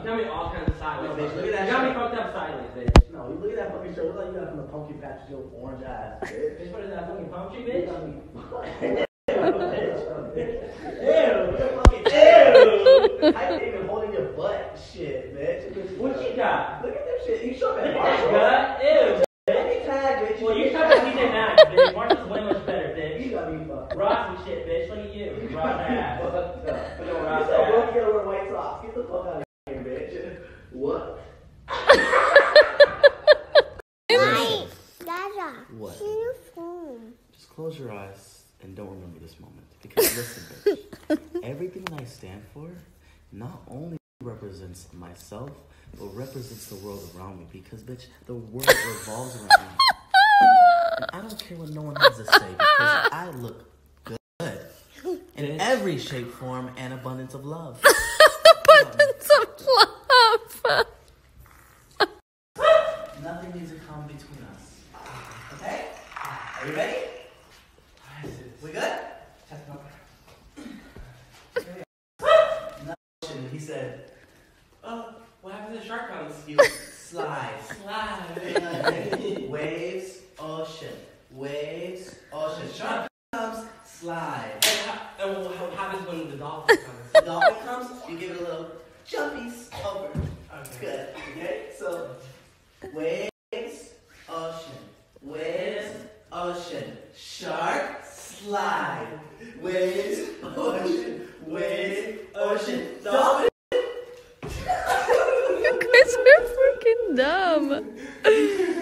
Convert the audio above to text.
got me all kinds of sideways. No, bitch, look at that. You got me fucked up sideways, bitch. No, you look at that fucking shirt. Look like you got from the pumpkin patch with your orange ass. Bitch, what is that fucking palm tree, bitch? Ew. I ain't even holding your butt. Shit, bitch. What you got? Look at that shit. You showing at Gut? Marshall. Ew. Let me tag, bitch. Well, you shot at DJ Maxx, bitch. Marshall's way much better, bitch. You got me fucked. Ross and shit, bitch. Look at you. Ross ass. Yo, Ross you ass. so you gotta wear white socks. Get the fuck out of here, bitch. What? What? Just close your eyes and don't remember this moment. Because listen, bitch. Everything I stand for not only represents myself, but represents the world around me. Because, bitch, the world revolves around me. And I don't care what no one has to say because I look good. In every shape, form, and abundance of love. Abundance of love. Nothing needs to come between us. Okay? Are you ready? We good? No, he said, Oh, what happens if the shark comes? you slide. Slide. Waves, ocean. Waves, ocean. Shark comes, slide. And what happens when the dolphin comes? The dolphin comes, you give it a little jumpies over. Okay. Good. Okay? So, waves, ocean. Waves, ocean. Shark, slide. Waves, ocean. Waves, ocean. Dolphin. You guys are freaking dumb.